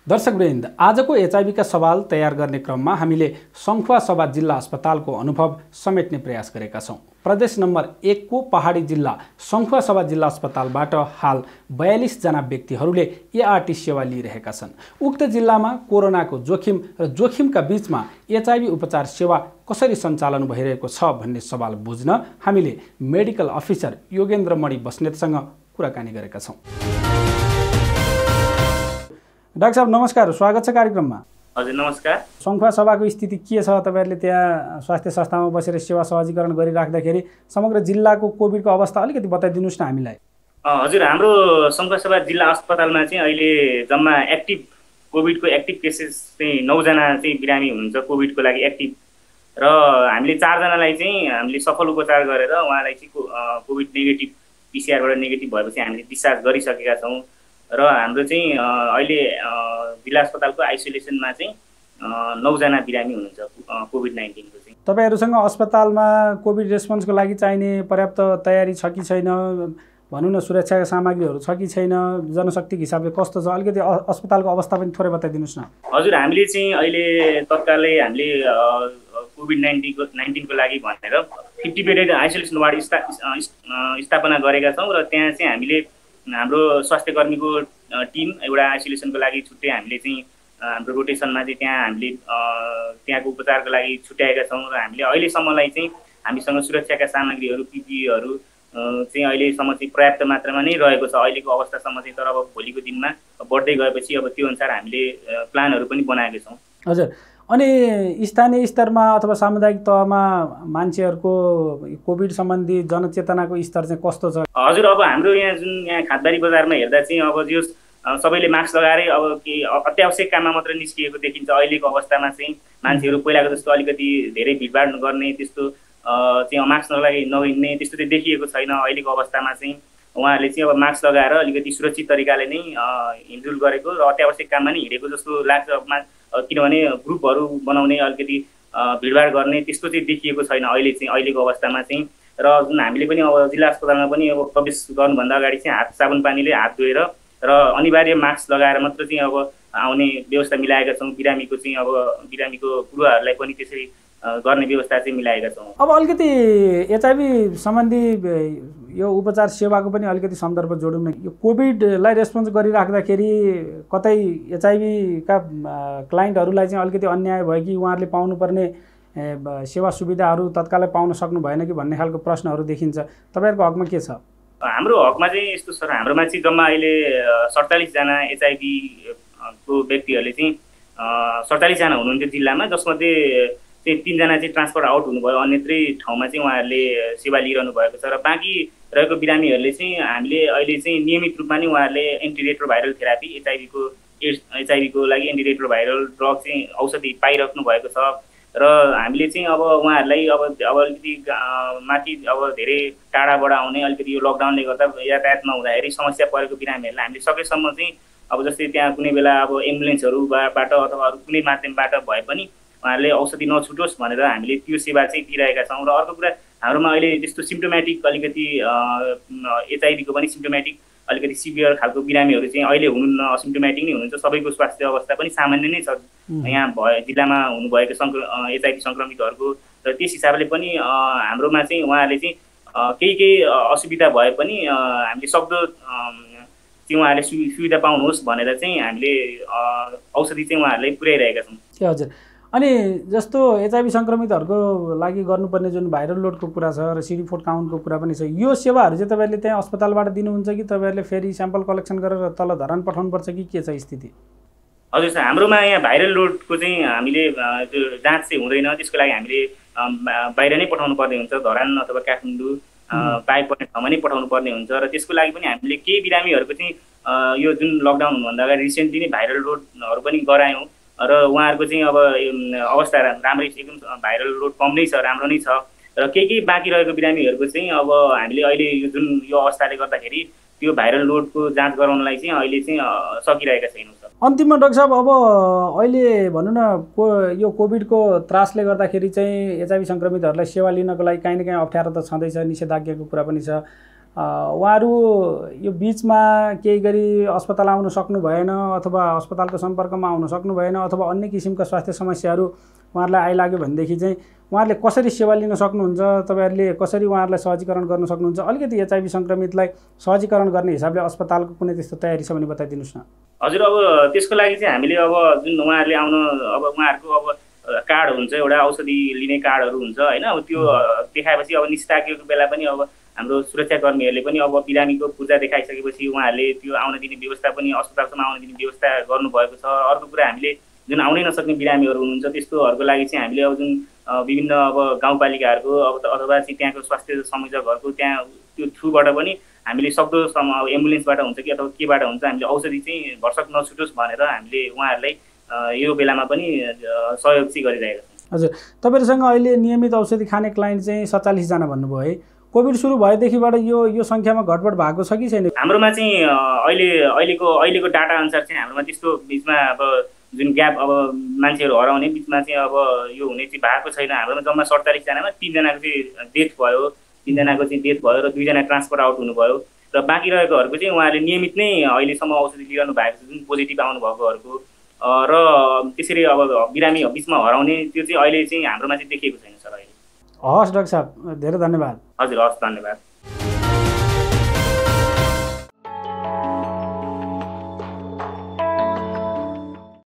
दर्शकवृन्द, आजको एचआईभीका सवाल तयार गर्ने क्रममा हामीले सङ्खुवासभा जिल्ला अस्पतालको अनुभव समेट्ने प्रयास गरेका छौँ। प्रदेश नम्बर 1 को पहाडी जिल्ला सङ्खुवासभा जिल्ला अस्पतालबाट हाल 42 जना व्यक्तिहरूले एआरटी सेवा लिइरहेका छन्। उक्त जिल्लामा कोरोनाको जोखिम र जोखिमका बीचमा एचआईभी उपचार सेवा कसरी सञ्चालन भइरहेको छ भन्ने सवाल बुझ्न हामीले मेडिकल अफिसर योगेन्द्रमणि बस्नेतसँग कुराकानी गरेका छौँ। डाक्टर साहब नमस्कार, स्वागत छ कार्यक्रममा। हजुर नमस्कार। सङ्खुवासभाको स्थिति के छ? तपाईहरुले त्यहाँ स्वास्थ्य संस्थामा बसेर सेवा सहजीकरण गरिराख्दाखेरि समग्र जिल्लाको कोभिडको अवस्था अलिकति बताइदिनुस् न हामीलाई। हजुर, हाम्रो सङ्खुवासभा जिल्ला अस्पतालमा चाहिँ अहिले जम्मा एक्टिभ कोभिडको एक्टिभ केसेस चाहिँ 9 जना चाहिँ बिरामी हुनुहुन्छ कोभिडको लागि एक्टिभ, र हामीले 4 जनालाई चाहिँ हामीले सफल उपचार गरेर उहाँलाई चाहिँ कोभिड नेगेटिभ पीसीआरबाट नेगेटिभ भएपछि हामीले डिस्चार्ज गरिसकेका छौँ। र हाम्रो चाहिँ अहिले जिल्ला अस्पतालको आइसोलेसनमा चाहिँ 9 जना बिरामी हुनुहुन्छ कोभिड-19 को चाहिँ। तपाईहरुसँग अस्पतालमा कोभिड रेस्पोन्सको लागि चाहिने पर्याप्त तयारी छ कि छैन? भनौँ न, सुरक्षाका सामग्रीहरू छ कि छैन? जनशक्तिको हिसाबले कस्तो छ? अलिकति अस्पतालको अवस्था पनि थोरै बताइदिनुस् न। हजुर, हामीले चाहिँ अहिले तत्कालै हामीले कोभिड-19 को लागि भनेर 50 बेडेड आइसोलेसन वार्ड स्थापना गरेका छौँ, र त्यहाँ चाहिँ हामीले हाम्रो स्वास्थ्यकर्मीको टिम एउटा आइसोलेसनको लागि छुट्टै हामीले चाहिँ हाम्रो रोटेसनमा चाहिँ त्यहाँ हामीले त्यहाँको उपचारको लागि छुट्याएका छौँ। र हामीले अहिलेसम्मलाई चाहिँ हामीसँग सुरक्षाका सामग्रीहरू पिपिईहरू चाहिँ अहिलेसम्म चाहिँ पर्याप्त मात्रामा नै रहेको छ अहिलेको अवस्थासम्म चाहिँ। तर अब भोलिको दिनमा बढ्दै गएपछि अब त्यो अनुसार हामीले प्लानहरू पनि बनाएका छौँ। हजुर, अनि स्थानीय स्तरमा अथवा सामुदायिक तहमा मान्छेहरूको कोभिड सम्बन्धी जनचेतनाको स्तर चाहिँ कस्तो छ? हजुर, अब हाम्रो यहाँ खादबारी बजारमा हेर्दा चाहिँ अब जो सबैले मास्क लगाएरै अब के अत्यावश्यक काममा मात्र निस्किएको देखिन्छ। अहिलेको अवस्थामा चाहिँ मान्छेहरू पहिलाको जस्तो अलिकति धेरै भिडभाड गर्ने त्यस्तो चाहिँ मास्क नहिँड्ने त्यस्तो चाहिँ देखिएको छैन। अहिलेको अवस्थामा चाहिँ उहाँहरूले चाहिँ अब मास्क लगाएर अलिकति सुरक्षित तरिकाले नै हिँडडुल गरेको र अत्यावश्यक काममा नै हिँडेको जस्तो लाग्छ। किनभने ग्रुपहरू बनाउने अलिकति भिडभाड गर्ने त्यस्तो चाहिँ देखिएको छैन अहिलेको अवस्थामा चाहिँ। र जुन हामीले पनि अब जिल्ला अस्पतालमा पनि अब प्रवेश गर्नुभन्दा अगाडि चाहिँ हात साबुन पानीले हात धोएर र अनिवार्य मास्क लगाएर मात्र चाहिँ अब आउने व्यवस्था मिलाएका छौँ। बिरामीको पूर्वहरूलाई पनि त्यसरी गर्ने व्यवस्था चाहिँ मिलाएका छौँ। अब अलिकति एचआईभी सम्बन्धी यो उपचार सेवाको पनि अलिकति सन्दर्भ जोडौँ न। यो कोभिडलाई रेस्पोन्स गरिराख्दाखेरि कतै एचआईभीका क्लाइन्टहरूलाई चाहिँ अलिकति अन्याय भयो कि उहाँहरूले पाउनुपर्ने सेवा सुविधाहरू तत्कालै पाउन सक्नु भएन कि भन्ने खालको प्रश्नहरू देखिन्छ। तपाईँहरूको हकमा के छ? हाम्रो हकमा चाहिँ यस्तो छ, हाम्रोमा चाहिँ जम्मा अहिले 47 जना एचआईभी को व्यक्तिहरूले चाहिँ 47 जना हुनुहुन्थ्यो जिल्लामा, जसमध्ये चाहिँ 3 जना चाहिँ ट्रान्सफर आउट हुनुभयो, अन्यत्रै ठाउँमा चाहिँ उहाँहरूले सेवा लिइरहनु भएको छ। र बाँकी रहेको बिरामीहरूले चाहिँ हामीले अहिले चाहिँ नियमित रूपमा नै उहाँहरूले एन्टिरेट्रोभाइरल थेरापी एचआईभीको लागि एन्टिरेट्रोभाइरल ड्रग चाहिँ औषधि पाइराख्नु भएको छ। र हामीले चाहिँ अब उहाँहरूलाई अब अलिकति माथि अब धेरै टाढाबाट आउने अलिकति यो लकडाउनले गर्दा यातायातमा हुँदाखेरि समस्या परेको बिरामीहरूलाई हामीले सकेसम्म चाहिँ अब जस्तै त्यहाँ कुनै बेला अब एम्बुलेन्सहरूबाट अथवा अरू कुनै माध्यमबाट भए पनि उहाँहरूले औषधि नछुटोस् भनेर हामीले त्यो सेवा चाहिँ दिइरहेका छौँ। र अर्को कुरा, हाम्रोमा अहिले त्यस्तो सिम्प्टोमेटिक अलिकति एचआईभीको पनि सिम्प्टोमेटिक अलिकति सिभियर खालको बिरामीहरू चाहिँ अहिले हुनुहुन्न, असिम्प्टोमेटिक नै हुनुहुन्छ। सबैको स्वास्थ्य अवस्था पनि सामान्य नै छ यहाँ जिल्लामा हुनुभएको एचआईभी सङ्क्रमितहरूको। र त्यस हिसाबले पनि हाम्रोमा चाहिँ उहाँहरूले चाहिँ केही असुविधा भए पनि हामीले सक्दो चाहिँ उहाँहरूले सुविधा पाउनुहोस् भनेर चाहिँ हामीले औषधि चाहिँ उहाँहरूलाई पुर्याइरहेका छौँ। हजुर, अनि जस्तो एचआईभी सङ्क्रमितहरूको लागि गर्नुपर्ने जुन भाइरल लोडको कुरा छ र CD4 काउन्टको कुरा पनि छ, यो सेवाहरू चाहिँ तपाईँहरूले त्यहाँ अस्पतालबाट दिनुहुन्छ कि तपाईँहरूले फेरि स्याम्पल कलेक्सन गरेर तल धरान पठाउनुपर्छ कि के छ स्थिति? हजुर सर, हाम्रोमा यहाँ भाइरल लोडको चाहिँ हामीले त्यो जाँच चाहिँ हुँदैन। त्यसको लागि हामीले बाहिर नै पठाउनु पर्ने हुन्छ, धरान अथवा काठमाडौँ बाहेक पर्ने ठाउँमा नै पठाउनु पर्ने हुन्छ। र त्यसको लागि पनि हामीले केही बिरामीहरूको चाहिँ यो जुन लकडाउन हुनुभन्दा अगाडि रिसेन्टली नै भाइरल लोडहरू पनि गरायौँ, र उहाँहरूको चाहिँ अब अवस्था राम्रै छ, एकदम भाइरल लोड कम नै छ, राम्रो नै छ। र केही बाँकी रहेको बिरामीहरूको चाहिँ अब हामीले अहिले यो जुन यो अवस्थाले गर्दाखेरि त्यो भाइरल लोडको जाँच गराउनलाई चाहिँ अहिले चाहिँ सकिरहेका छैनौँ सर। अन्तिममा डाक्टर साहब, अब अहिले भनौँ न यो कोभिडको त्रासले गर्दाखेरि चाहिँ एचआईभी सङ्क्रमितहरूलाई सेवा लिनको लागि काहीँ न काहीँ अप्ठ्यारो त छँदैछ, निषेधाज्ञाको कुरा पनि छ। उहाँहरू यो बिचमा केही गरी अस्पताल आउन सक्नु भएन अथवा अस्पतालको सम्पर्कमा आउन सक्नु भएन अथवा अन्य किसिमका स्वास्थ्य समस्याहरू उहाँहरूलाई आइलाग्यो भनेदेखि चाहिँ उहाँहरूले कसरी सेवा लिन सक्नुहुन्छ, तपाईँहरूले कसरी उहाँहरूलाई सहजीकरण गर्न सक्नुहुन्छ? अलिकति एचआइभी सङ्क्रमितलाई सहजीकरण गर्ने हिसाबले अस्पतालको कुनै त्यस्तो तयारी छ भने बताइदिनुहोस् न। हजुर, अब त्यसको लागि चाहिँ हामीले अब जुन उहाँहरूले आउन अब उहाँहरूको अब कार्ड हुन्छ, एउटा औषधि लिने कार्डहरू हुन्छ होइन, अब त्यो देखाएपछि अब निस्ताकेको बेला पनि अब हाम्रो सुरक्षाकर्मीहरूले पनि अब बिरामीको पूर्जा देखाइसकेपछि उहाँहरूले त्यो आउन दिने व्यवस्था पनि अस्पतालसम्म आउन दिने व्यवस्था गर्नुभएको छ। अर्को कुरा हामीले जुन आउनै नसक्ने बिरामीहरू हुनुहुन्छ त्यस्तोहरूको लागि चाहिँ हामीले अब जुन विभिन्न अब गाउँपालिकाहरूको अब अथवा चाहिँ त्यहाँको स्वास्थ्य संयोजकहरूको त्यहाँ त्यो थ्रुबाट पनि हामीले सक्दोसम्म अब एम्बुलेन्सबाट हुन्छ कि अथवा केबाट हुन्छ हामीले औषधि चाहिँ भरसक नछुटोस् भनेर हामीले उहाँहरूलाई यो बेलामा पनि सहयोग चाहिँ गरिरहेका छौँ। हजुर, तपाईँहरूसँग अहिले नियमित औषधि खाने क्लाइन्ट चाहिँ 47 जना भन्नुभयो है। कोभिड सुरु भएदेखिबाट यो सङ्ख्यामा घटबड भएको छ कि छैन? हाम्रोमा चाहिँ अहिलेको डाटा अनुसार चाहिँ हाम्रोमा त्यस्तो बिचमा अब जुन ग्याप अब मान्छेहरू हराउने बिचमा चाहिँ अब यो हुने चाहिँ भएको छैन। हाम्रोमा जम्मा 47 जनामा 3 जनाको चाहिँ डेथ भयो, 3 जनाको चाहिँ डेथ भयो र 2 जना ट्रान्सफर आउट हुनुभयो र बाँकी रहेकोहरूको चाहिँ उहाँहरूले नियमित नै अहिलेसम्म औषधि लिइरहनु भएको छ, जुन पोजिटिभ आउनुभएकोहरूको र त्यसरी अब बिरामी बिचमा हराउने त्यो चाहिँ अहिले चाहिँ हाम्रोमा चाहिँ देखिएको छैन सर अहिले। हस् डाक्टर साहब, धेरै धन्यवाद। हजुर, हस्, धन्यवाद।